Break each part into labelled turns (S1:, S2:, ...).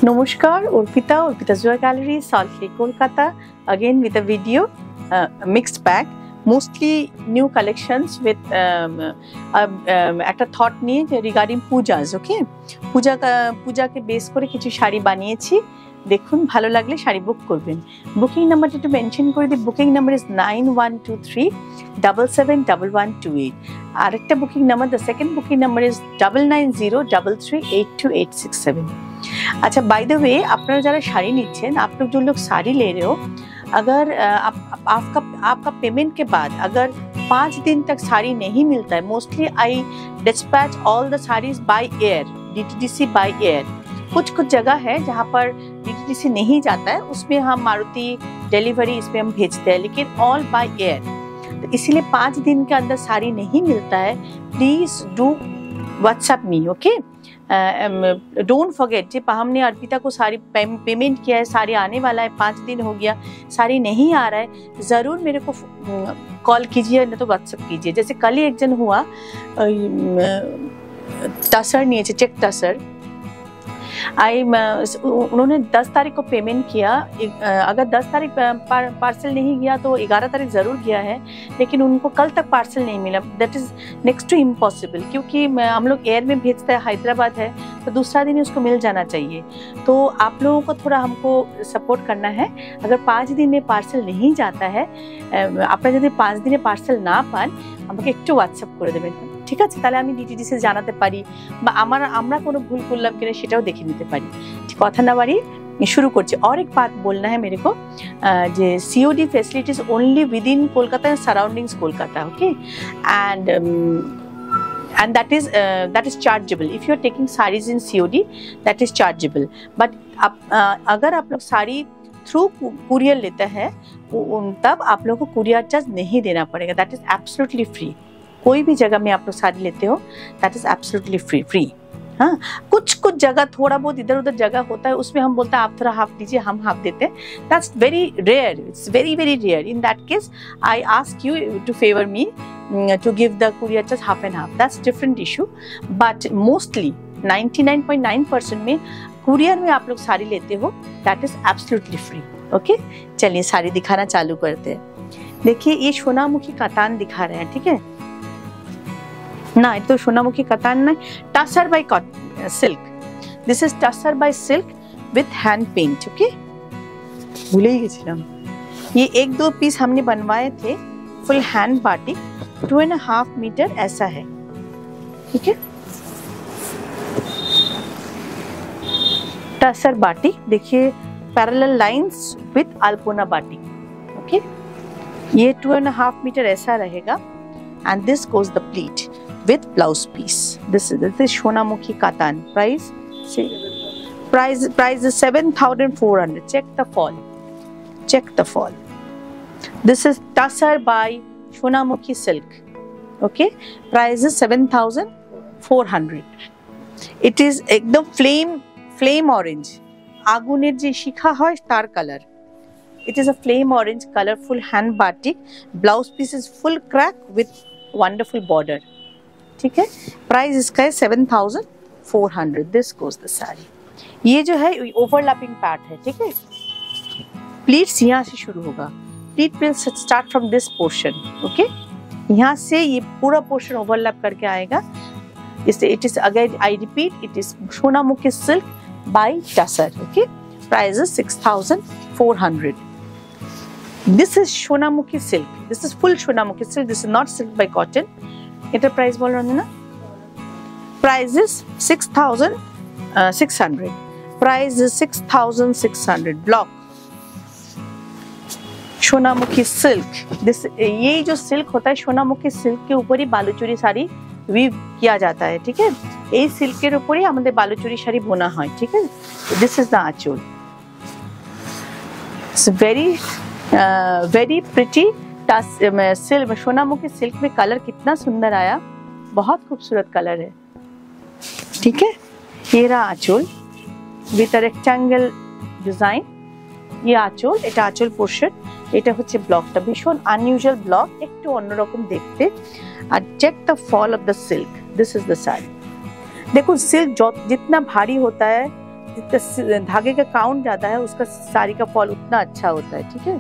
S1: Namaskar, Urpita Jewel Gallery, Salt Lake, Kolkata. Again with a video, mixed bag, mostly new collections with একটা thought নিয়ে regarding pujas, okay? পূজাকে base করে কিছু শাড়ি বানিয়েছি। দেখুন ভালো লাগলে শাড়ি বুক করবেন। বুকিং নাম্বারটা একটু মেনশন করে দিই। Booking number is 9123771128। আরেকটা booking number, the second booking number is 9903382867। अच्छा, बाय द वे, अपना जरा साड़ी नीचे, आप लोग जो लोग साड़ी ले रहे हो, अगर आपका पेमेंट के बाद अगर 5 दिन तक साड़ी नहीं मिलता है, mostly I dispatch all the saris by air, DTDC by air. कुछ जगह है जहाँ पर DTDC नहीं जाता है, उसमें हम मारुति डिलीवरी इसमें हम भेजते हैं, लेकिन ऑल बाय एयर। तो इसीलिए 5 दिन के अंदर साड़ी नहीं मिलता है, please do WhatsApp me, okay? Don't forget, जब हमने अर्पिता को सारी पेमेंट किया है, साड़ी आने वाला है, 5 दिन हो गया, साड़ी नहीं आ रहा है, ज़रूर मेरे को कॉल कीजिए, नहीं तो व्हाट्सएप कीजिए। जैसे कल ही एक जन हुआ, टसर नहीं, चेक टसर, उन्होंने 10 तारीख को पेमेंट किया। अगर 10 तारीख पार्सल नहीं गया तो 11 तारीख ज़रूर गया है, लेकिन उनको कल तक पार्सल नहीं मिला। That is next to impossible, क्योंकि हम लोग एयर में भेजते हैं, हैदराबाद है, तो दूसरा दिन उसको मिल जाना चाहिए। तो आप लोगों को थोड़ा हमको सपोर्ट करना है। अगर 5 दिन में पार्सल नहीं जाता है, आपने यदि 5 दिने पार्सल ना पान, আমাকে একটু হোয়াটসঅ্যাপ করে দেবেন, ঠিক আছে? তাহলে আমি ডিটিডিসি জানাতে পারি, বা আমরা কোনো ভুল করলাম কিনা সেটাও দেখে নিতে পারি। কথা না বাড়ি शुरू করছি। और एक बात बोलना है मेरे को, যে COD facilities only within Kolkata and surroundings Kolkata, okay? And that is chargeable. If you are taking sarees in COD, that is chargeable. But अगर आप लोग साड़ी थ्रू कुरियर लेते हैं, तब आप लोगों को कुरियर चार्ज नहीं देना पड़ेगा। That is absolutely free. कोई भी जगह में आप लोग साड़ी लेते हो, दैट इज एब्सोल्युटली फ्री। हाँ, कुछ जगह थोड़ा बहुत इधर उधर जगह होता है, उसमें हम बोलते हैं आप थोड़ा हाफ दीजिए, हम हाफ देते हैं। That's very rare, it's very rare. In that case I ask you to favour me to give the courier charge half and half. That's different issue. But mostly 99.9% में कुरियर में आप लोग साड़ी लेते हो, that is absolutely free, okay? चलिए साड़ी दिखाना चालू करते हैं। देखिए, ये सोनामुखी कतान दिखा रहे हैं, ठीक है ना? ये तो सोनामुखी कतान ना, tussar by silk. This is tussar by silk with hand paint, okay? भूले ही गए। ये 1-2 पीस हमने बनवाए थे, फुल हैंड बाटिक, 2.5 मीटर ऐसा है, ठीक है? टसर बाटिक, देखिए parallel lines with alpona batik, okay? ये 2.5 मीटर ऐसा रहेगा। And this goes the pleat with blouse piece. This is Sonamukhi कातान। Price is 7,400. check the fall. This is Tasar by Sonamukhi silk, okay? Price is 7,400. it is ekdom flame orange, আগুনের যে শিখা হয় তার colour. It is a flame orange colorful hand batik. Blouse piece is full crack with wonderful border, ठीक है? Price इसका है 7,400. This goes the sari. ये जो है ओवरलैपिंग पार्ट है, ठीक है? प्लीट्स यहाँ से शुरू होगा। Pleat will start from this portion, okay? यहाँ से ये पूरा पोर्शन ओवरलैप करके आएगा। It is again, I repeat, it is Sonamukhi silk by Tasar, okay? Price is 6,400. This is Sonamukhi silk. This is full Sonamukhi silk. This is not silk by cotton. Ita price bol rahe na? Price is 6,600. Price is 6,600. Block Sonamukhi silk. This ये जो silk होता है, Sonamukhi silk के ऊपर ही बालूचुरी sari weave किया जाता है, ठीक है? এই সিল্কের উপরে আমাদের বালুচুরি শাড়ি বোনা হয়, ঠিক আছে? This is the aanchal. It's very pretty silk, Sonamukhi silk में कलर कितना सुंदर आया, बहुत खूबसूरत कलर है, ठीक है? ये रहा aanchal with a rectangle design. ये आঁচল, এটা আঁচল পোর্শন, এটা হচ্ছে ব্লকটা, ভীষণ আনইউজুয়াল ব্লক, একটু অন্যরকম দেখতে। আর check the fall of the silk. This is the sari. देखो, सिल्क जितना भारी होता है जितना धागे का काउंट ज्यादा है उसका साड़ी का फॉल उतना अच्छा होता है, ठीक है,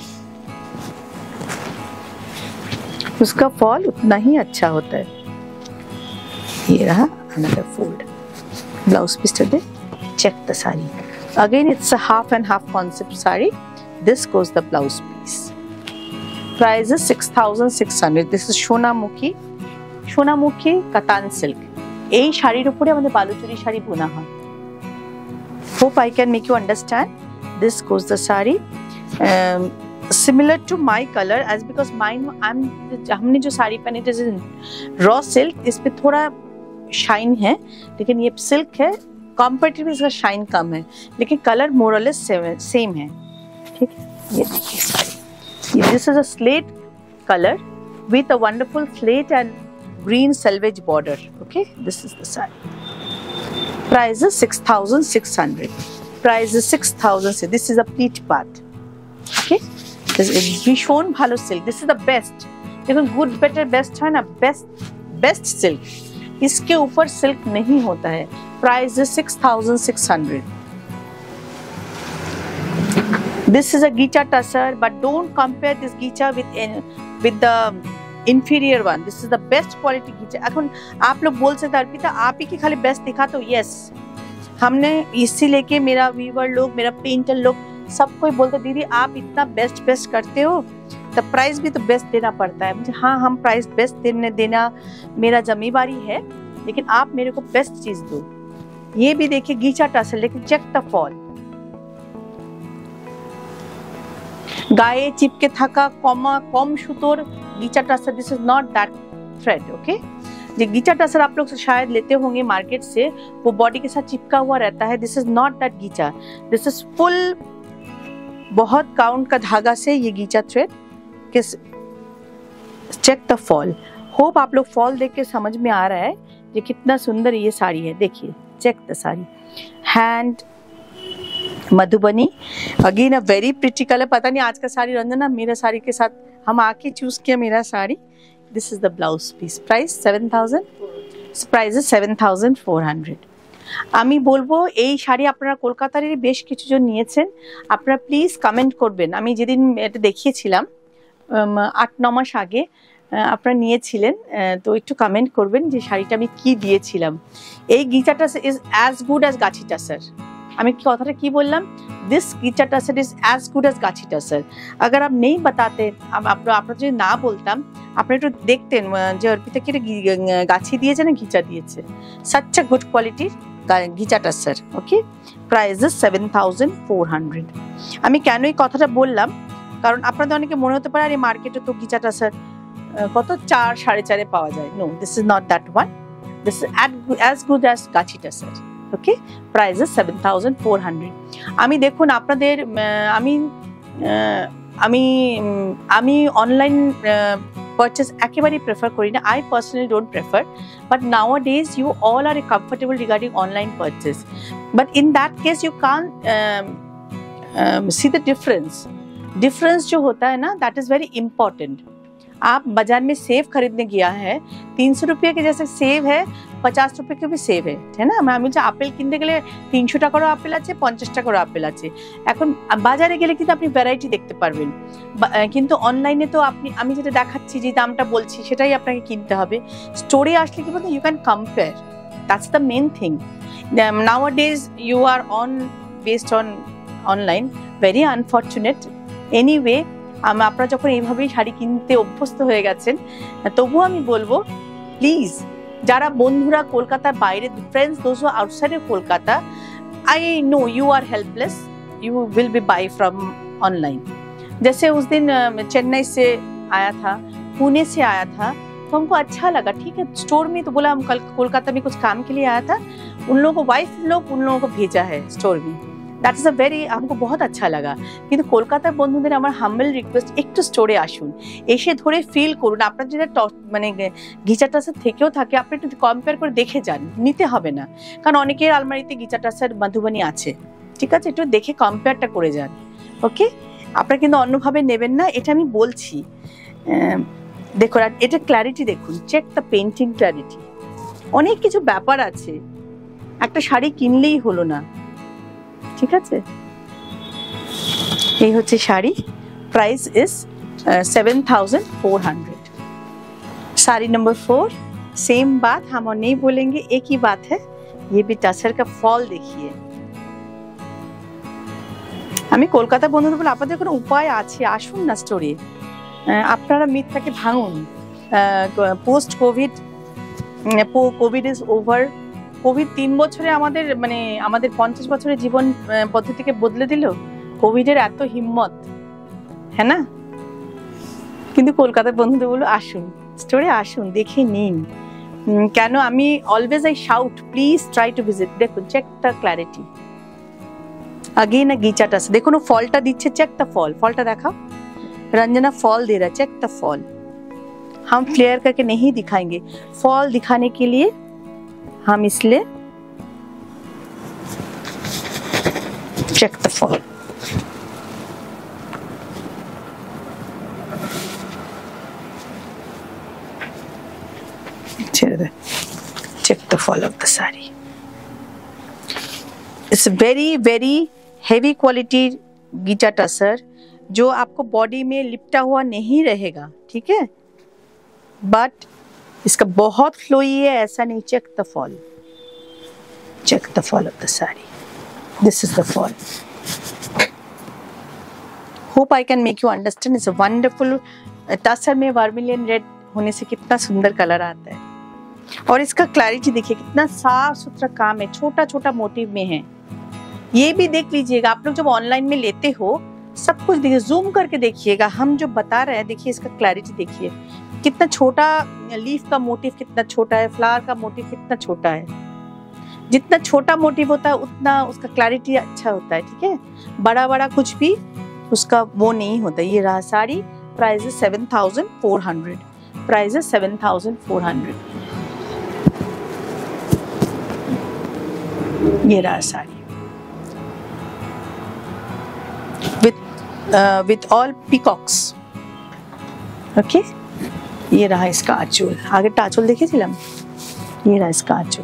S1: उसका फॉल उतना ही अच्छा होता है। ये रहा another fold, blouse piece today. Check the sari. Again, it's a half and half concept sari. This goes the blouse piece. Price is 6,600. This is Shonamukhi Katan silk. এই শাড়ির উপরে আমাদের বালুচরি শাড়ি বোনা হয়। Hope I can make you understand. This goes the sari. Similar to my color, as because mine हमने जो साड़ी पहनी it is in raw silk, इस पे थोड़ा शाइन है, लेकिन ये सिल्क है, कंपैरेटिवली इसका शाइन कम है, लेकिन कलर मोर और लेस सेम है, ठीक है। ये देखिए sari, this is a slate colour with a wonderful slate and green selvedge border, okay, this is the sari. Price is 6,600, price is 6,000। This is a pleat part, okay, भीषण ভালো silk, this is the best. देखो good better best है ना, best silk, इसके ऊपर silk नहीं होता है। Price is 6,600। This is a ghicha tussar, but don't compare this ghicha with the inferior one. This is the best quality ghicha. এখন आप लोग बोल सकते अर्पिता आप ही की खाली बेस्ट दिखा, तो यस, हमने इसी लेके मेरा व्यूअर लोग, मेरा पेंटर लोग सब कोई बोलते दीदी आप इतना बेस्ट करते हो, तो प्राइस भी तो बेस्ट देना पड़ता है मुझे। हाँ, हम प्राइस बेस्ट देना मेरा जिम्मेवारी है, लेकिन आप मेरे को बेस्ट चीज दो। ये भी देखिए गीचा टसल, लेकिन चेक द फॉल, गाये चिपके थाका कम सुतोर ghicha tussar, this is not that thread, okay. जो गीचा टसल आप लोग शायद लेते होंगे मार्केट से, वो बॉडी के साथ चिपका हुआ रहता है, this is not that ghicha, this is full बहुत काउंट का धागा से ये गीचा थ्रेड। किस चेक द फॉल, होप आप लोग फॉल देख के समझ में आ रहा है ये कितना सुंदर ये साड़ी है। देखिए check the sari, hand Madhubani, again a very pretty colour. पता नहीं आज का साड़ी रंजना मेरा साड़ी के साथ हम आके चूज किया मेरा sari. This is the blouse piece, price 7,000, price is 7,400। আমি বলবো এই শাড়ি আপনারা কলকাতারই বেশ কিছু জন নিয়েছেন, আপনারা প্লিজ কমেন্ট করবেন। আমি যেদিন এটা দেখিয়েছিলাম 8-9 মাস আগে আপনারা নিয়েছিলেন, তো একটু কমেন্ট করবেন যে শাড়িটা আমি কি দিয়েছিলাম। এই ghicha tussar is as good as gachhi tussar. আমি কি কথাটা কি বললাম, this ghicha tussar is as good as gachhi tussar. अगर आप नहीं बताते, আপনারা যদি না বলতাম, আপনি একটু দেখতেন যে অর্পিতা কি গাছি দিয়েছে না গীচা দিয়েছে। such a good quality ghicha tussar, okay. Price is 7,400। আমি কেন এই কথাটা বললাম, কারণ আপনাদের অনেকে মনে হতে পারে আরে মার্কেটে তো গীচা টাসার কত 4-4.5 পাওয়া যায়। No, this is not that one, this is as good as Gachhi tussar, okay. Price is 7,400। আমি দেখুন আপনাদের আমি অনলাইন পারচেজ একেবারেই প্রেফার করি না, I personally don't prefer, but nowadays you all are comfortable regarding online purchase, but in that case you can't see the difference जो होता है ना, दैट इज वेरी इंपॉर्टेंट। आप बाजार में सेब खरीदने गया है, 300 रुपये के जैसे सेब है, 50 रुपये के भी सेब है ना। আমি বলছি আপেল কিনতে গেলে 300 টাকারও আপেল আছে, 50 টাকারও আপেল আছে। এখন বাজারে গেলে কিন্তু আপনি ভ্যারাইটি দেখতে পারবেন, কিন্তু অনলাইনে তো আমি যেটা দেখাচ্ছি, যে দামটা বলছি সেটাই আপনাকে কিনতে হবে। স্টোরে আসলে কি বলতে, you can compare, that's the main thing. Nowadays you are based on online, very unfortunate. Anyway, আপনারা যখন এইভাবেই শাড়ি কিনতে অভ্যস্ত হয়ে গেছেন, তবুও আমি বলবো প্লিজ, যারা বন্ধুরা কলকাতার বাইরে, friends those who outside of Kolkata, I know you are helpless, you will be buy from online. जैसे उस दिन चेन्नई से आया था, पुणे से आया था, तो हमको अच्छा लगा, ठीक है। स्टोर में तो बोला हम कल कोलकाता में कुछ काम के लिए आया था, उन लोगों को वाइफ लोग उन लोगों को भेजा है स्टोर में, दैट इज अ वेरी, हमको बहुत अच्छा लगा। কিন্তু কলকাতার বন্ধুদের আমার হাম্বল রিকোয়েস্ট, একটু স্টোরে আসুন, এসে ধরে ফিল করুন। আপনার যদি মানে গিচা টাসার থেকেও থাকে, আপনি একটু কম্পেয়ার করে দেখে যান, নিতে হবে না, কারণ অনেকের আলমারিতে গিচা টাসার মধুবনী আছে, ঠিক আছে। একটু দেখে কম্পেয়ারটা করে যান, ওকে। আপনারা কিন্তু অন্যভাবে নেবেন না, এটা আমি বলছি। দেখুন এটা ক্ল্যারিটি দেখুন, চেক দ্য পেন্টিং ক্ল্যারিটি। অনেক কিছু ব্যাপার আছে, একটা শাড়ি কিনলেই হলো না, ঠিক আছে, এই হচ্ছে sari. Price is 7,400। Sari number 4, same बात हम और नहीं बोलेंगे, एक ही बात है। ये भी टसर का फॉल देखिए। আমি কলকাতা বন্ধুদের বলে আপনাদের কোনো উপায় আছে, আসুন না স্টোরে, আপনারা মিথটাকে ভাঙুন। Post Covid is over. Covid 3 বছরে আমাদের মানে আমাদের 50 বছরের জীবন পদ্ধতিকে বদলে দিল। কোভিডের এত হিম্মত, হ্যাঁ না? কিন্তু কলকাতার বন্ধুদের বলো আসুন স্টোরে, আসুন দেখে নিন। কেন আমি always I shout please try to visit. দেখুন check the clarity again a ghicha tussar. देखो ना फॉलटा दीजिए, चेक द फॉल। फॉलटा देखा, रंजना फॉल दे रहा है, चेक द फॉल। हम फ्लेयर करके नहीं दिखाएंगे, फॉल दिखाने के लिए हम इसलिए check the fall. check the fall of the saree. It's very very heavy quality ghicha tussar, जो आपको बॉडी में लिपटा हुआ नहीं रहेगा, ठीक है, बट इसका बहुत फ्लोई है, ऐसा नहीं। Check the fall, check the fall of the sari. This is the fall. Hope I can make you understand. It's a wonderful tussar में वर्मिलियन रेड होने से कितना सुंदर कलर आता है। और इसका क्लैरिटी देखिए, कितना साफ सुथरा काम है, छोटा छोटा मोटिव में है। ये भी देख लीजिएगा, आप लोग जब ऑनलाइन में लेते हो सब कुछ देखिए, जूम करके देखिएगा। हम जो बता रहे हैं देखिए, इसका क्लैरिटी देखिए, कितना छोटा लीफ का मोटिव कितना छोटा है, फ्लावर का मोटिव कितना छोटा है। जितना छोटा मोटिव होता है उतना उसका क्लैरिटी अच्छा होता है, ठीक है। बड़ा बड़ा कुछ भी उसका वो नहीं होता। ये रहा साड़ी, प्राइस है 7,400। प्राइस है 7,400। ये रहा sari with all peacocks, okay. ये रहा इसका आंचल। आगे आंचल देखिएছিলাম, ये रहा इसका आंचल।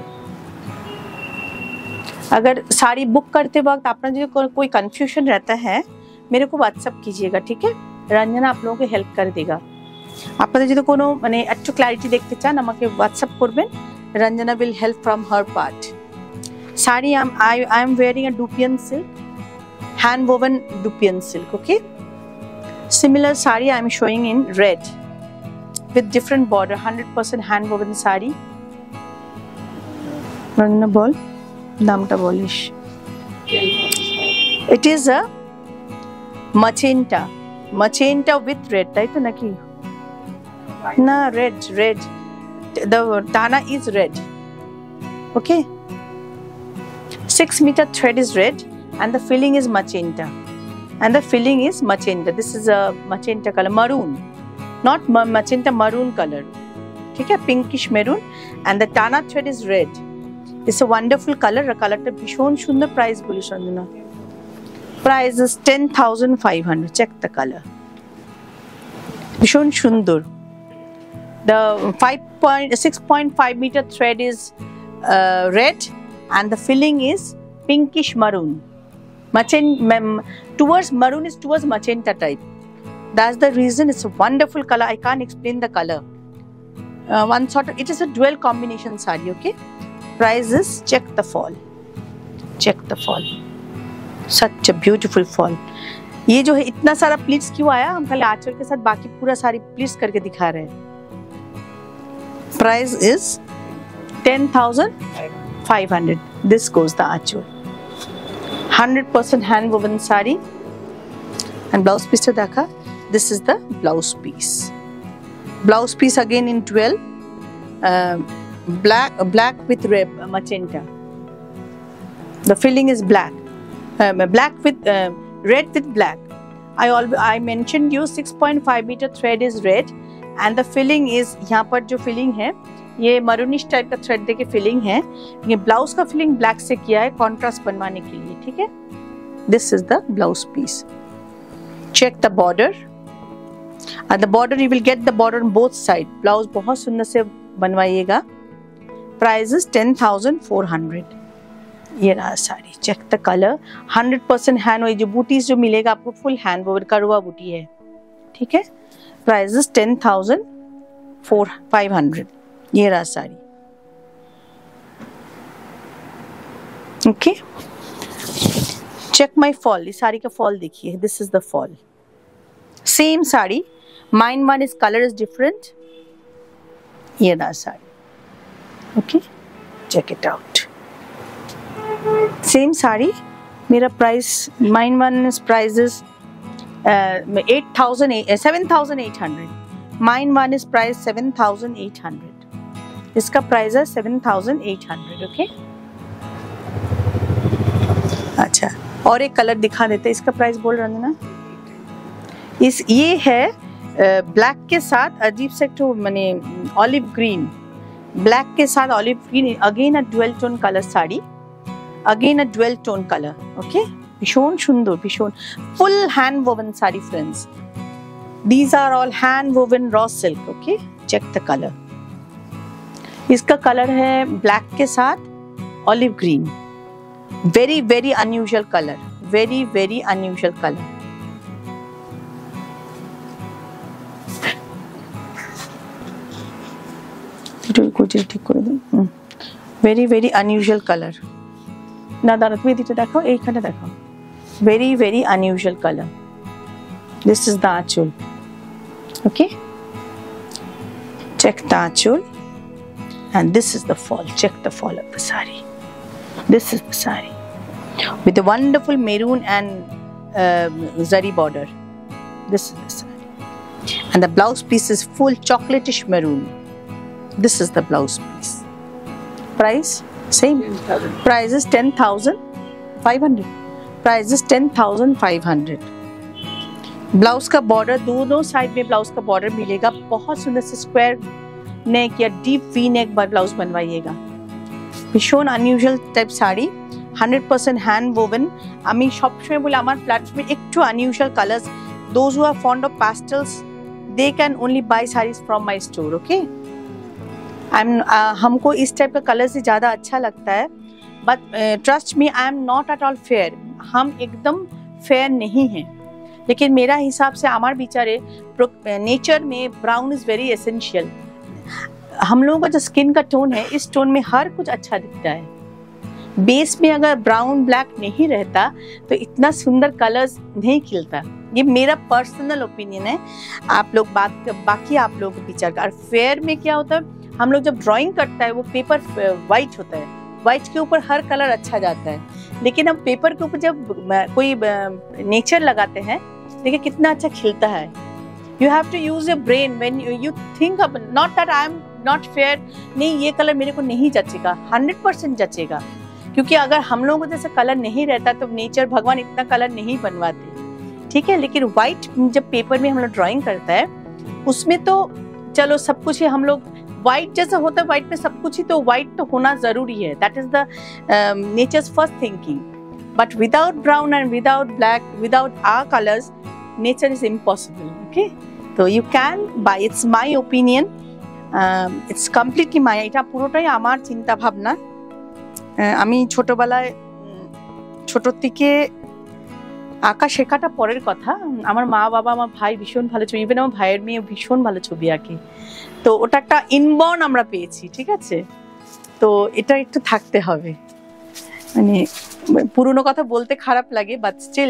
S1: अगर साड़ी बुक करते वक्त आपका जो कोई कंफ्यूजन रहता है, मेरे को व्हाट्सएप कीजिएगा, ठीक है। रंजना आप लोगों को हेल्प कर देगा। আপনাদের যদি কোনো মানে একটু ক্লারিটি দেখতে চান আমাকে হোয়াটসঅ্যাপ করবেন। Ranjana will help from her part. Sari, I am wearing a Dupion silk, hand woven Dupion silk, okay. Similar sari I am showing in red with different border, 100% hand woven sari. Rangna bol, namta bolish. It is a magenta with red, right to naki? Na, red. The Tana is red, okay. 6 meter thread is red and the filling is magenta. This is a magenta color, maroon, not magenta, maroon color, ठीक है, pinkish maroon, and the Tana thread is red. It's a wonderful color. Colorটা ভীষণ সুন্দর। Price বলি Sanjana, price is 10,500. check the color, ভীষণ সুন্দর। The 6.5 meter thread is red and the filling is pinkish maroon. Towards maroon is towards magenta type. That's the reason it's a wonderful color. I can't explain the color. One sort of, it is a dual combination saree, okay. Price is, check the fall, such a beautiful fall. ये जो है इतना सारा pleats क्यों आया, हम खाली आंचल के साथ बाकी पूरा सारी प्लीट्स करके दिखा रहे हैं। Price is 10,500. This goes the Aanchal, 100% hand woven sari, and blouse piece to देखा। This is the blouse piece. Blouse piece again in 12, black with red, magenta. The filling is black with red with black. I mentioned you 6.5 meter thread is red and the filling is, यहाँ पर जो filling है ये maroonish type का thread देके filling है। ये blouse का फिलिंग ब्लैक से किया है कॉन्ट्रास्ट बनवाने के लिए, ठीक है। This is the blouse piece. Check the border, at the border you will get the border on both side. Blouse बहुत सुंदर से बनवाइएगा। Price is 10,400। ये रहा sari, check the colour, 100% hand, जो बूटीज जो मिलेगा आपको फुल हैंड वोवन करुआ बूटी है, ठीक है। प्राइजेस 10,500। ये रहा sari, okay. Check my fall, इस साड़ी का फॉल देखिए, this is the fall, same sari, mine one is colour is different. ये रहा sari, okay, check it out, same sari. मेरा price, mine one price is 7,800, mine one is price 7,800, इसका price है 7,800, okay. अच्छा, और एक कलर दिखा देते, इसका प्राइस बोल रहे ना, ये है ब्लैक के साथ अजीब से तो माने ऑलिव ग्रीन, ब्लैक के साथ olive green, again a dual tone colour sari, again a dual tone colour, okay. भीषण सुंदर, भीषण full hand woven sari friends, these are all hand woven raw silk, okay. Check the colour, इसका colour है black के साथ olive green, very very unusual colour, very very unusual colour. ঠিক করে দিন, ভেরি ভেরি আনইউজুয়াল কালার। না দাঁড়া, তুমি এদিকে দেখো, এইখানে দেখো, very very unusual colour. This is the aanchal, okay, check the aanchal, and this is the fall, check the fall of the sari, this is the sari with the wonderful maroon and zari border, this is the sari, and the blouse piece is full chocolatish maroon. This is the blouse piece. Price same. Price is 10,500. Price is 10,500. Blouse का border, दोनों side में blouse का border मिलेगा, बहुत सुंदर से square neck या deep V neck blouse बनवाइएगा। भीषण unusual type sari, 100% hand woven. আমি সবসময় বলি আমার প্ল্যাটফর্মে একটু unusual colours, those who are fond of pastels they can only buy saris from my store, okay. हमको इस टाइप का कलर से ज़्यादा अच्छा लगता है, but trust me I am not at all fair, हम एकदम फेयर नहीं हैं, लेकिन मेरा हिसाब से हमारे बिचारे नेचर में ब्राउन इज़ वेरी एसेंशियल। हम लोगों का जो स्किन का टोन है, इस टोन में हर कुछ अच्छा दिखता है। बेस में अगर ब्राउन ब्लैक नहीं रहता तो इतना सुंदर कलर्स नहीं खिलता। ये मेरा पर्सनल ओपिनियन है, आप लोग बाकी आप लोगों के विचार का। और फेयर में क्या होता है, हम लोग जब ड्राइंग करता है वो पेपर वाइट होता है, वाइट के ऊपर हर कलर अच्छा जाता है, लेकिन हम पेपर के ऊपर जब कोई नेचर लगाते हैं, देखिए कितना अच्छा खिलता है। You have to use your brain when you think, not that I am not fair, नहीं ये कलर मेरे को नहीं जचेगा, 100% जचेगा, क्योंकि अगर हम लोगों को जैसे कलर नहीं रहता तो नेचर भगवान इतना कलर नहीं बनवाते, ठीक है। लेकिन व्हाइट जब पेपर में हम लोग ड्राइंग करता है, उसमें तो चलो सब कुछ ही हम लोग व्हाइट जैसा होता है, व्हाइट में सब कुछ ही, तो व्हाइट तो होना जरूरी है, that is the nature's first thinking. But without brown and without black, without our colours, nature is impossible, okay. तो you can buy, it's my opinion, it's completely my, এটা পুরোটাই আমার চিন্তা ভাবনা। আমি ছোটবেলায় ছোটোর থেকে আঁকা শেখাটা পরের কথা, আমার মা বাবা আমার ভাই ভীষণ ভালো ছবি, ইভেন আমার ভাইয়ের মেয়ে ভীষণ ভালো ছবি আঁকে, তো ওটা একটা ইনবর্ন আমরা পেয়েছি, ঠিক আছে। তো এটা একটু থাকতে হবে, মানে পুরনো কথা বলতে খারাপ লাগে, বাট স্টিল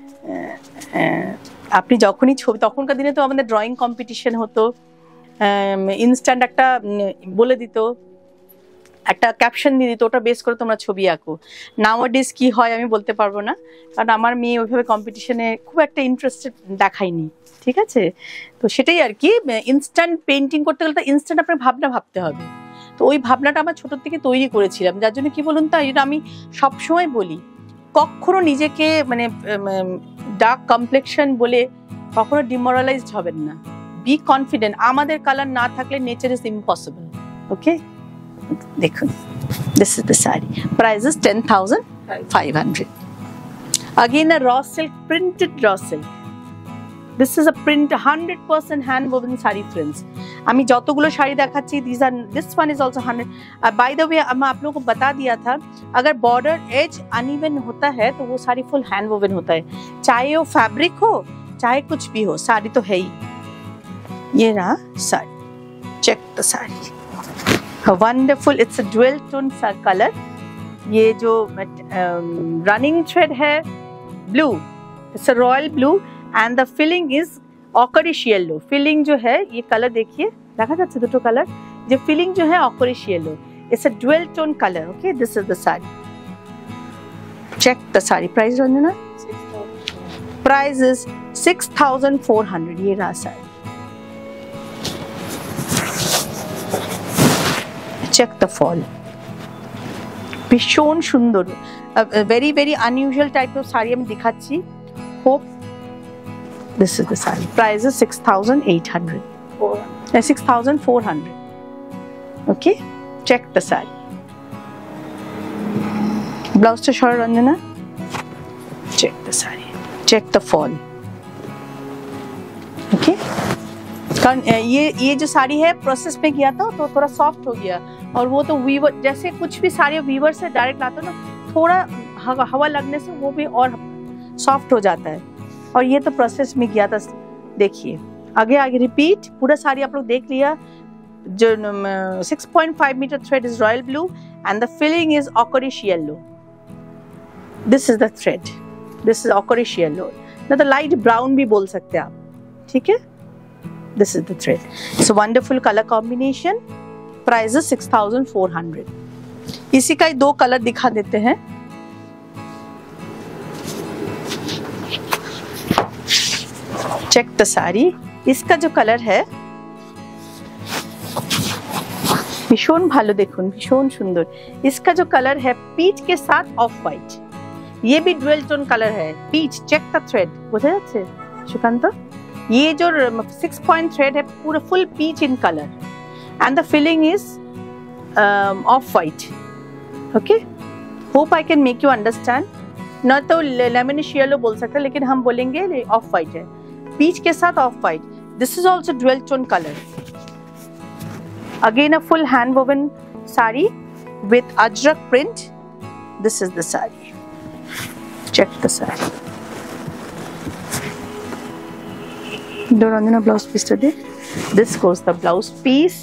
S1: আপনি যখনই ছবি, তখনকার দিনে তো আমাদের ড্রয়িং কম্পিটিশন হতো, ইনস্ট্যান্ট একটা বলে দিত, একটা ক্যাপশন দিয়ে দিত, ওটা বেস করে তোমরা ছবি আঁকো। নাওয়াডেজ কি হয় আমি বলতে পারবো না, কারণ আমার মেয়ে ওইভাবে কম্পিটিশনে খুব একটা ইন্টারেস্টেড দেখায়নি, ঠিক আছে। তো সেটাই আর কি, ইনস্ট্যান্ট পেন্টিং করতে গেলে তো ইনস্ট্যান্ট আপনার ভাবনা ভাবতে হবে, তো ওই ভাবনাটা আমার ছোটোর থেকে তৈরি করেছিলাম, যার জন্য কি বলুন তো, আমি সবসময় বলি কখনো নিজেকে মানে ডার্ক কমপ্লেকশন বলে কখনো ডিমোরালাইজড হবেন না, বি কনফিডেন্ট, আমাদের কালার না থাকলে নেচার ইজ ইম্পসিবল, ওকে। দেখুন, this is the saree, price is 10,500, again a raw silk, printed raw silk, this is a print, 100% hand woven saree friends। আমি যতগুলো শাড়ি দেখাচ্ছি this one is also 100। By the way मैं आप लोगों को बता दिया था, अगर बॉर्डर एज अनइवन होता है तो वो साड़ी फुल हैंड वोवन होता है, चाहे वो फैब्रिक हो चाहे कुछ भी हो, साड़ी तो है ही। ये रहा sari, check the sari, wonderful, it's a dual tone colour. ये जो रनिंग थ्रेड है blue, it's a royal blue and the filling is ochreish yellow. Filling जो है ये कलर देखिए, देखा जाच्छे दुटो कलर, जो फिलिंग जो है ochreish yellow, it's a dual tone colour. Okay, this is the sari, check the sari. Price Ranjana, price is 6400। ये रहा साड़ी, चेक द फॉल, भीषण सुंदर, very very unusual type of sari আমি দেখাচ্ছি। Hope this is the saree, price is 6800, 6400। okay, check the saree, blouse to short Ranjana, check the saree, check the fall। okay, कारण ये जो साड़ी है प्रोसेस में किया था तो थोड़ा सॉफ्ट हो गया, और वो तो वीवर, जैसे कुछ भी साड़ी वीवर से डायरेक्ट लाते हो ना, थोड़ा हवा लगने से वो भी और सॉफ्ट हो जाता है, और ये तो प्रोसेस में किया था। देखिए आगे आगे रिपीट, पूरा साड़ी आप लोग देख लिया। जो 6.5 metre thread is royal blue and the filling is ochreish yellow. This is the thread, this is ochreish yellow, ना तो लाइट ब्राउन भी बोल सकते हैं आप, ठीक है। This is the thread, it's a wonderful colour combination, price is 6400। इसी का ही दो कलर दिखा देते हैं। चेक द साड़ी, इसका जो कलर है भीषण भालो, देखुन भीषण सुंदर। इसका जो कलर है पीच के साथ ऑफ वाइट, ये भी डुअल टोन कलर है, पीच। चेक द थ्रेड, বোঝা যাচ্ছে সুকান্ত? ये जो 6 पॉइंट थ्रेड है पूरा full peach in colour and the filling is off white. Okay, hope I can make you understand. न तो लेमनिश येलो बोल सकते हैं, लेकिन हम बोलेंगे ऑफ वाइट है, पीच के साथ off white. This is also dual tone colour, again a full hand woven sari with ajrakh print. This is the sari, check the sari. Do Ranjana blouse piece today? This goes the blouse piece.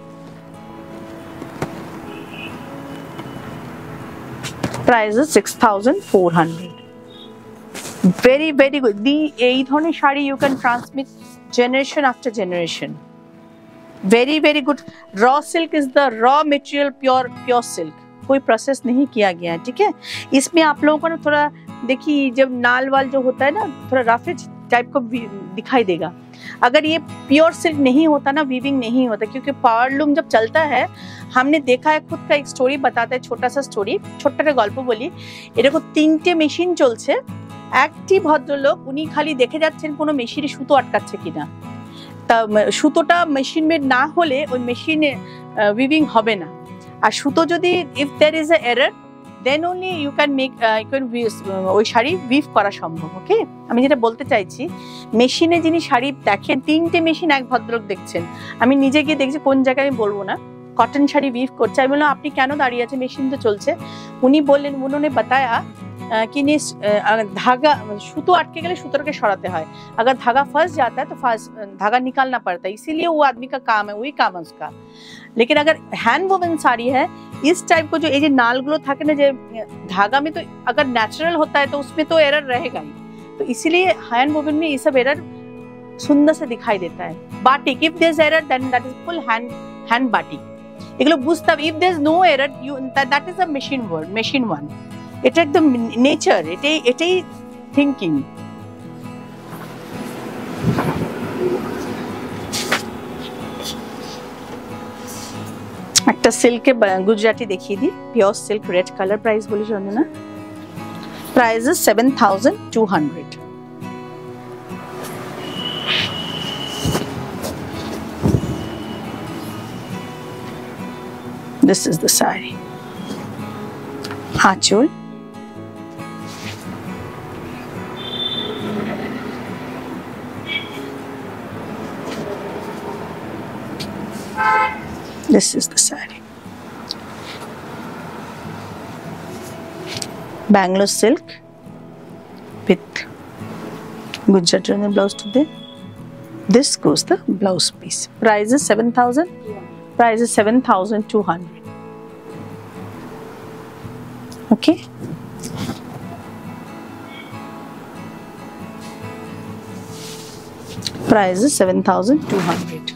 S1: Price is 6400. Very very good. The ei dhoroner shari you can transmit generation after generation. Very very good. Raw silk is the raw material, pure silk. कोई process नहीं किया गया है, ठीक है। इसमें आप लोगों को ना थोड़ा देखिए, जब नाल वाल जो होता है ना, थोड़ा रफेज टाइप को दिखाई देगा। अगर ये प्योर सिल्क नहीं होता ना, वीविंग नहीं होता, क्योंकि पावरलूम जब चलता है, हमने देखा है, खुद का एक स्टोरी बताता है, छोटा सा स्टोरी, ছোট্ট গল্প বলি। এরকম 3টে মেশিন চলছে, একটি ভদ্রলোক উনি খালি দেখে যাচ্ছেন কোনো মেশিনে সুতো আটকাচ্ছে কিনা, তা সুতোটা মেশিন মেড না হলে ওই মেশিনে উইভিং হবে না। আর সুতো যদি if there is a error then only you can make ওই শাড়ি উইভ করা সম্ভব। ওকে, আমি যেটা বলতে চাইছি, মেশিনে যিনি শাড়ি দেখেন, 3টে মেশিন এক ভদ্রলোক দেখছেন, আমি নিজে গিয়ে দেখছি, কোন জায়গায় আমি বলবো না, কটন শাড়ি উইভ করছে। আমি বললাম আপনি কেন দাঁড়িয়ে আছেন, মেশিন তো চলছে। উনি বললেন, उन्होंने बताया कि धागा सूतो अटके गले सूतो के सराते हैं, अगर धागा फंस जाता है तो धागा निकालना पड़ता है, इसीलिए वो आदमी का काम है, वही काम है उसका। लेकिन अगर हैंड वोवन साड़ी है, इस टाइप को जो ये नालगुलो থাকে না, যে धागा में तो अगर नेचुरल होता है तो उसमें तो एरर रहेगा ही, तो इसीलिए हैंड वोवन में ये सब एरर सुंदर से दिखाई देता है। Batik, if there is error then that is full hand batik. এগুলো বুঝতে হবে, if there is no error you that is a machine word, machine one. এটা একদম নেচার, এটাই থিঙ্কিং। একটা সিল্কে গুজরাটি দেখিয়ে দিই, pure silk red colour. Price বলি Ranjana, price is 7200। This is the saree. Achol, This is the saree. Bangalore silk with Gujarati blouse today. This goes the blouse piece. Price is 7,000. Price is 7,200. Okay. Price is 7,200.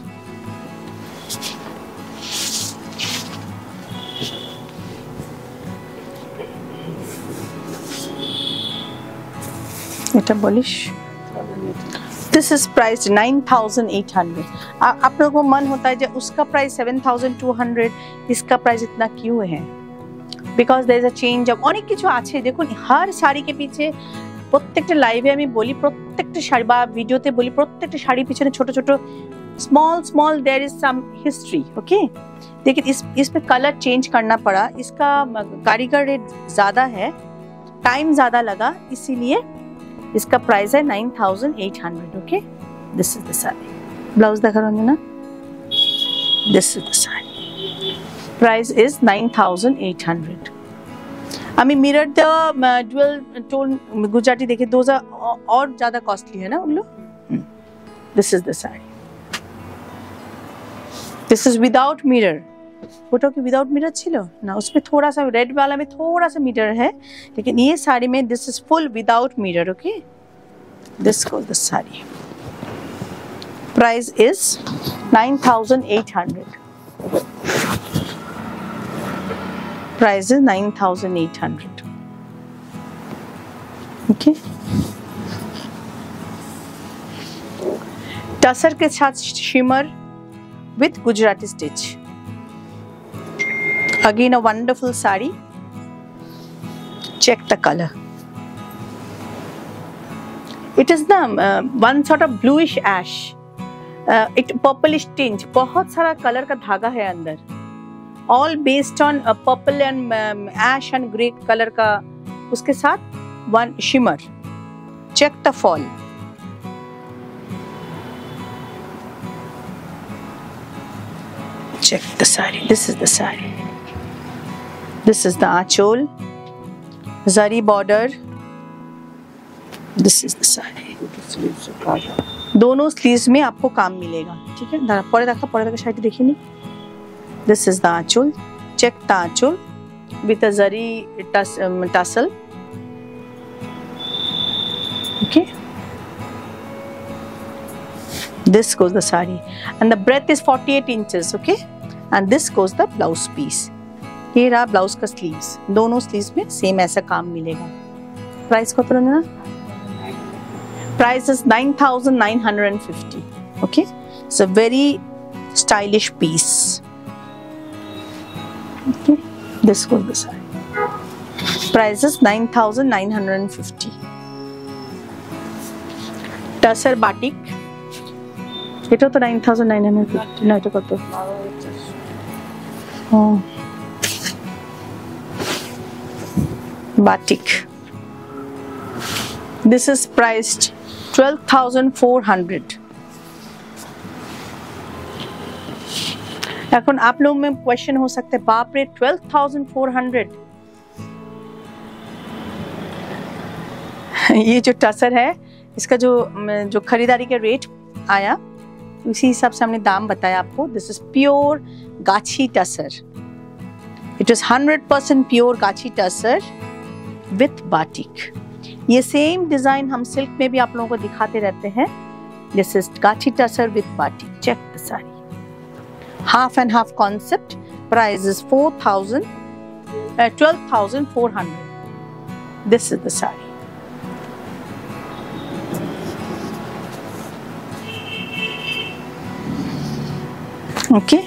S1: এটা বলিস This is priced 9,800. आप लोगों को मन होता है जब उसका प्राइस 7,200 इसका प्राइस इतना क्यों है Because there is a change of অনেক কিছু আছে দেখুন हर শাড়ি के पीछे প্রত্যেকটা লাইভে আমি বলি প্রত্যেকটা শাড়ি বা ভিডিওতে বলি প্রত্যেকটা শাড়ির পিছনে ছোট ছোট small there is some history okay लेकिन इस पे कलर चेंज करना पड़ा इसका कारीगर रेट ज्यादा है टाइम ज्यादा लगा इसीलिए इसका प्राइस है 9,800 okay this is the sari blouse देखा Ranjana this is the sari price is 9,800 আমি মিরর দেওয়া ডুয়াল টোন গুজরাটি দেখে दोजा और ज्यादा कॉस्टली है ना उन लोग this is the sari this is without mirror photo की विदाउट मिरर छिलो ना उसमें थोड़ा सा रेड वाला में थोड़ा सा मिरर है लेकिन ये साड़ी में this is full without mirror okay this goes the sari price is 9,800 price is 9,800 okay tussar के साथ shimmer with Gujarati stitch. Again a wonderful saree. Check the color. It is the one sort of bluish ash. It purplish tinge. बहुत सारा color का धागा है अंदर. All based on purple and ash and grey color का उसके साथ one shimmer. Check the fall. Check the saree. This is the saree. This is the aanchol, zari border. This is the saree. दोनों sleeves में आपको काम मिलेगा ठीक है परे देखा शायद देखिए नहीं This is the aanchol. Check the aanchol with a zari tassel. Okay. This goes the saree and the breadth is 48 inches okay and this goes the blouse piece ये रहा ब्लाउज का स्लीव्स दोनों स्लीव्स में same ऐसा काम मिलेगा price को पता ना price is 9,950 okay it's a very stylish piece okay this goes the saree price is 9,950 tussar batik এটা তো 9,950 না এটা কত batik this is priced 12,400 এখন आप लोग में क्वेश्चन हो सकता है बाप रे 12,400 ये जो टसर है इसका जो खरीदारी का रेट आया उसी हिसाब से हमने दाम बताया आपको this is pure gachhi tussar it is 100% pure gachhi tussar with batik ये सेम डिजाइन हम सिल्क में भी आप लोगों को दिखाते रहते हैं this is gachhi tussar with batik check the sari half and half concept price is 12,400 this is the sari okay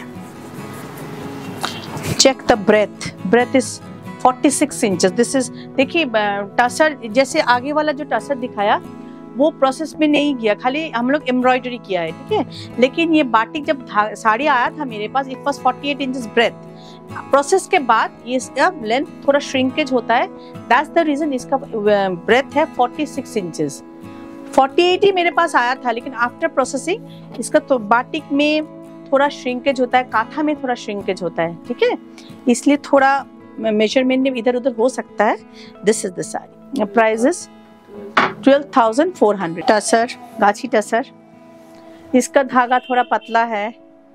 S1: check the breadth is 46 inches this is देखिए टसर जैसे आगे वाला जो टसर दिखाया वो प्रोसेस में नहीं गया खाली हम लोग एम्ब्रॉयडरी किया है ठीक है लेकिन ये बाटिक जब साड़ी आया था मेरे पास it was 48 inches breadth process के बाद ये अब लेंथ थोड़ा श्रिंकेज होता है दैट्स द रीजन इसका ब्रेथ है 46 इंचेस 48 ही मेरे पास आया था लेकिन आफ्टर प्रोसेसिंग इसका तो बाटिक में थोड़ा श्रिंकेज होता है, काथा में थोड़ा श्रिंकेज होता है, ठीक है, इसलिए थोड़ा मेजरमेंट में इधर उधर हो सकता है। This is the sari, price is 12,400। Tussar, gachhi tussar, इसका धागा थोड़ा पतला है।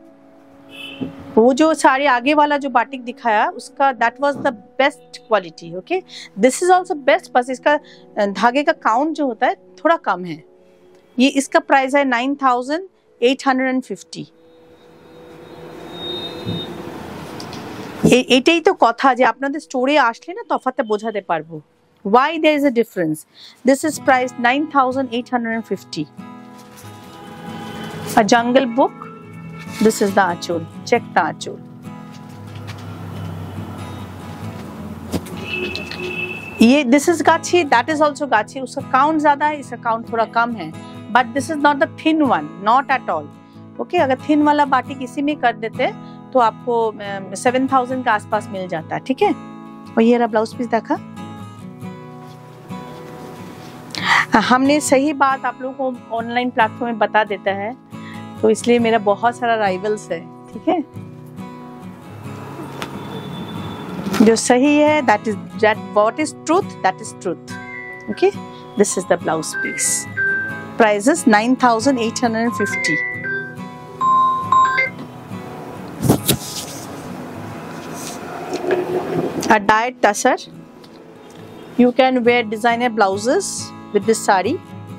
S1: वो जो साड़ी आगे वाला जो बाटिक दिखाया उसका that was the best quality, okay. This is also best, बस इसका धागे का काउंट जो होता है थोड़ा कम है। ये इसका प्राइस है 9,850। এটাই তো কথা যে আপনাদের স্টোরে আসলে না তফাৎটা বোঝাতে পারবো। Why there is a difference? This is priced 9,850. A jungle book. This is the achol. Check the achol. ये this is गाछी, that is also गाछी। उसका काउंट ज्यादा है, इसका काउंट थोड़ा कम है। But this is not the thin one, not at all. Okay, अगर थिन वाला बाटिक इसी में कर देते तो आपको 7,000 के आसपास मिल जाता है, ठीक है। और ये रहा ब्लाउज पीस देखा। हमने सही बात आप लोगों को ऑनलाइन प्लेटफॉर्म में बता देता है, तो इसलिए मेरा बहुत सारा राइवल्स है, ठीक है। जो सही है that what is truth, that is truth. Okay, this is the blouse piece. Price is 9,850. A dyed tussar. You can wear designer blouses with this sari.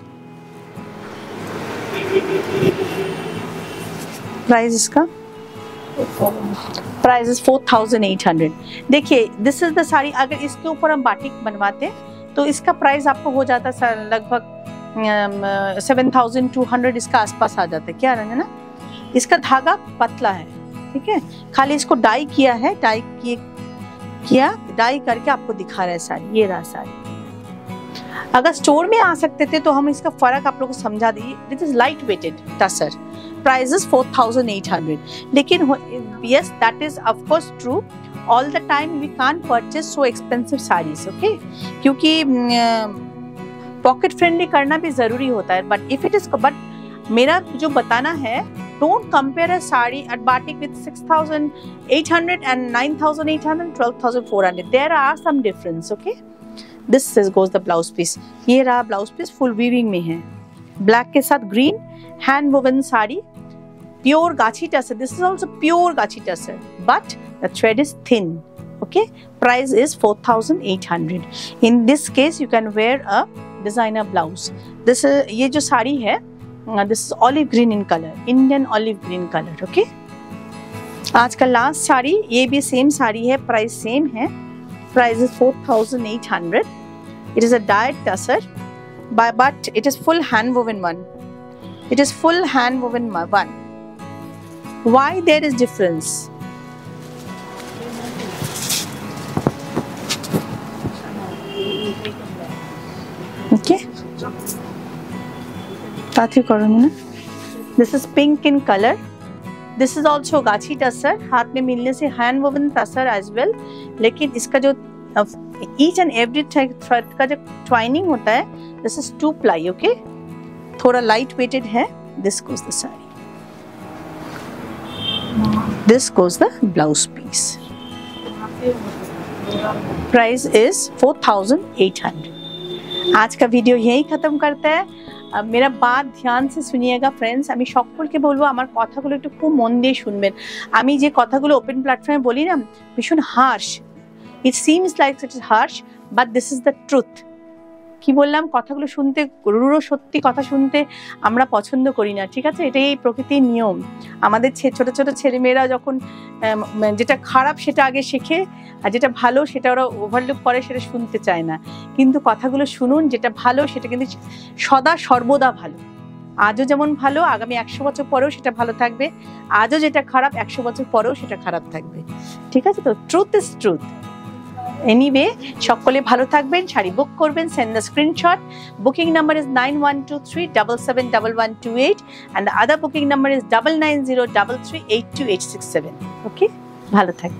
S1: Price इसका प्राइस इज 4,800। देखिए दिस इज द साड़ी, अगर इसके ऊपर हम batik बनवाते तो इसका price आपको हो जाता है लगभग 7,200 इसका आसपास आ जाता है। क्या रंग है ना, इसका धागा पतला है, ठीक है। खाली इसको डाई किया है, डाई करके आपको दिखा रहा है साड़ी। ये रहा साड़ी। अगर स्टोर में आ सकते थे तो हम इसका फर्क आप लोगों को समझा दिए। This is light weighted tussar, price is 4,800। लेकिन yes, that is of course true. All the time we can't purchase so expensive sarees, okay? क्योंकि पॉकेट फ्रेंडली करना भी जरूरी होता है। But if it is, but मेरा जो बताना है, don't compare a saree at batik with 6,800 and 9,800, 12,400. There are some difference, okay? This goes the blouse piece. ये रहा ब्लाउज पीस, फुल वीविंग में है, ब्लैक के साथ green, hand woven sari, pure gachhi tussar. This is also pure gachi tasser, but the thread is thin. Okay, price is 4,800. In this case, you can wear a designer blouse. This is ये जो साड़ी है, this is olive green in color, Indian olive green color. Okay. आज का last sari, ये भी same sari है, price same है, price is 4,800. It is a dyed tasser, but it is full hand woven one. It is full hand woven one. Why there is difference? Okay. This is pink in color. This is also gachi tasser. हाथ में मिलने से hand woven tasser as well. लेकिन इसका जो each and every thread का जो twining होता है, this is 2 ply. Okay. थोड़ा light weighted है. This goes the saree. This goes the blouse piece. Price is 4,800. आज का ভিডিও यही खत्म करता है। मेरा बात ध्यान से सुनिएगा फ्रेंड्स। আমি সকলকে বলবো আমার কথাগুলো একটু খুব মন দিয়ে শুনবেন। আমি যে কথাগুলো ওপেন প্ল্যাটফর্মে বলি না, ভীষণ harsh. It seems like it is harsh, but this is the truth. কি বললাম, কথাগুলো শুনতে, রূঢ় সত্যি কথা শুনতে আমরা পছন্দ করি না, ঠিক আছে। এটাই প্রকৃতির নিয়ম। আমাদের ছোট ছোট ছেলেমেয়েরা যখন যেটা খারাপ সেটা আগে শেখে, আর যেটা ভালো সেটা ওরা ওভারলুক করে, সেটা শুনতে চায় না। কিন্তু কথাগুলো শুনুন, যেটা ভালো সেটা কিন্তু সদা সর্বদা ভালো। আজও যেমন ভালো, আগামী 100 বছর পরেও সেটা ভালো থাকবে। আজও যেটা খারাপ, 100 বছর পরেও সেটা খারাপ থাকবে, ঠিক আছে তো। Truth is truth. এনিওয়ে, সকলে ভালো থাকবেন, শাড়ি বুক করবেন, send the screenshot. Booking number is 9123771128 and the other booking number is 9903382867. Okay, ভালো থাকবেন।